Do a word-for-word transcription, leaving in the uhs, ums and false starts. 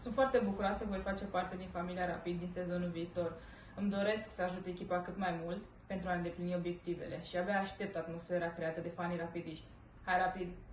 Sunt foarte bucuroasă că voi face parte din familia Rapid din sezonul viitor. Îmi doresc să ajut echipa cât mai mult pentru a îndeplini obiectivele și abia aștept atmosfera creată de fanii rapidiști. Hai Rapid!